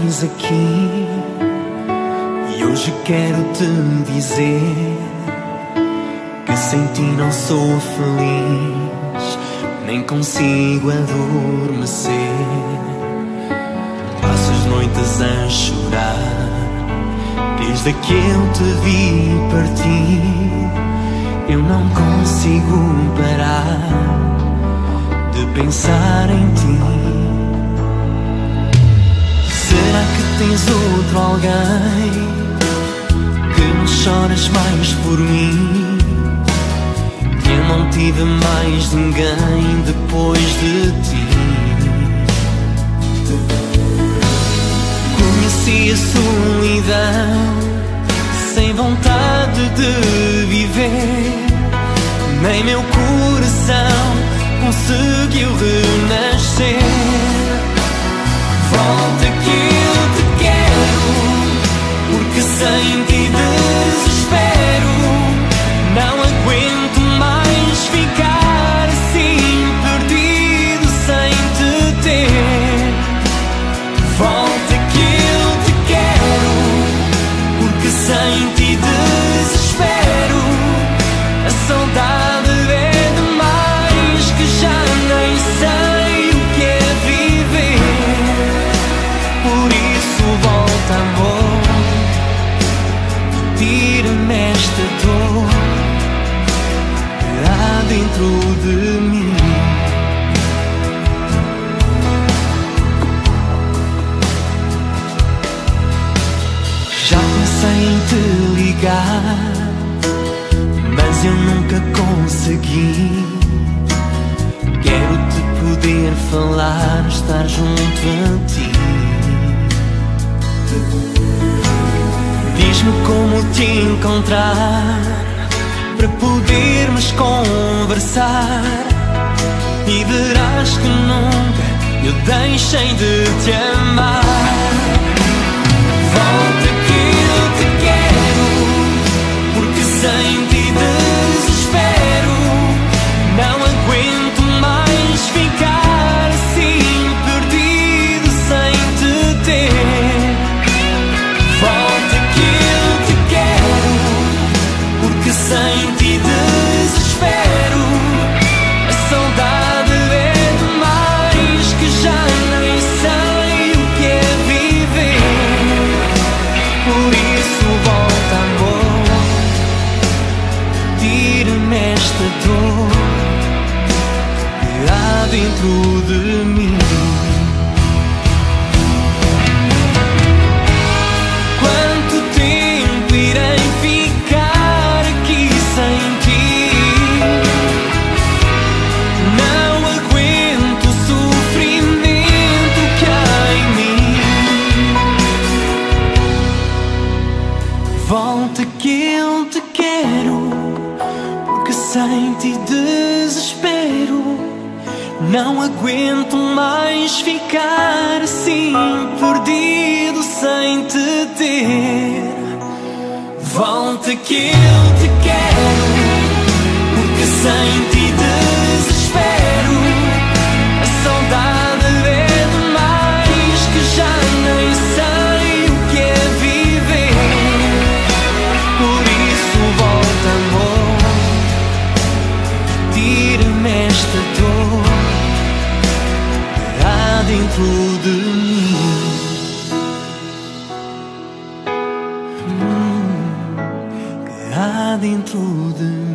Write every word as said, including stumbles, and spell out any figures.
vez aqui e hoje quero te dizer que sem ti não sou feliz, nem consigo adormecer. Passo as noites a chorar desde que eu te vi partir. Eu não consigo parar de pensar em ti. Será que tens outro alguém que não choras mais por mim? Que eu não tive mais ninguém depois de ti. Conheci a solidão sem vontade de viver, nem meu coração conseguiu renascer. Volta que eu te quero, porque sem ti desespero. Não aguento mais ficar assim perdido sem te ter. Volta que eu te quero, porque sem ti desespero. A saudade é demais, que já nem sei o que é viver. Por isso volta, amor, tira-me esta dor que há dentro de mim. Já pensei em te ligar, mas eu nunca consegui. Quero-te poder falar, estar junto a ti. Diz-me como te encontrar para podermos conversar, e verás que nunca eu deixei de te amar. Volta que eu te quero, porque sem ti desespero. Não aguento mais ficar assim perdido sem te ter. Volta que eu te quero, porque sem ti desespero. A saudade é demais, que já nem sei o que é viver. Por isso volta, amor, tira-me esta dor que há dentro de mim. Quanto tempo irei ficar aqui sem ti? Não aguento o sofrimento que há em mim. Volta que eu te quero, porque sem ti desespero. Não aguento mais ficar assim perdido sem te ter. Volta que eu te quero, porque sem ti desespero. A saudade é demais, que já nem sei o que é viver. Por isso volta, amor, tira-me esta dor que há dentro de mim. Hum, que há dentro de mim.